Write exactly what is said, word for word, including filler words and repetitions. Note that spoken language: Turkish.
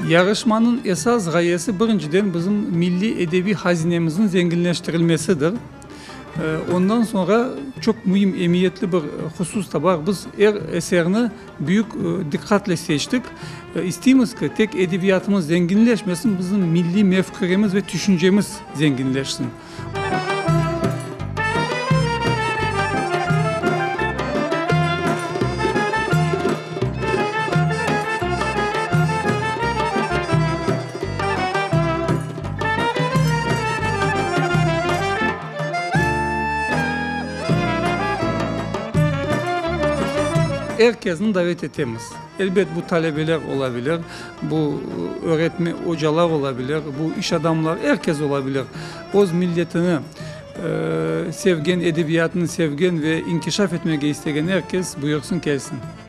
Yarışmanın esas gayesi birinciden bizim milli edebi hazinemizin zenginleştirilmesidir. Ondan sonra çok mühim, emniyetli bir husus da var. Biz her eserini büyük dikkatle seçtik. İstiyoruz ki tek edebiyatımız zenginleşmesin, bizim milli mefkuremiz ve düşüncemiz zenginleşsin. Herkesin davet etmemiz. Elbet bu talebeler olabilir, bu öğretmen hocalar olabilir, bu iş adamlar, herkes olabilir. Oz milletini e, sevgen, edebiyatını sevgen ve inkişaf etmeye isteyen herkes buyursun gelsin.